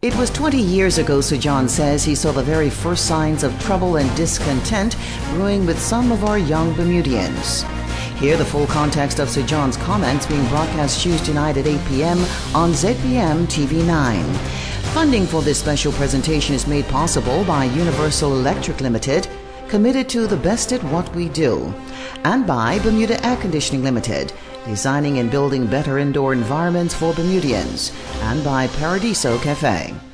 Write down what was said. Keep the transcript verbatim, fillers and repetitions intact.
It was twenty years ago, Sir John says, he saw the very first signs of trouble and discontent brewing with some of our young Bermudians. Hear the full context of Sir John's comments being broadcast Tuesday night at eight p m on Z B M T V nine. Funding for this special presentation is made possible by Universal Electric Limited, committed to the best at what we do, and by Bermuda Air Conditioning Limited, designing and building better indoor environments for Bermudians, and by Paradiso Cafe.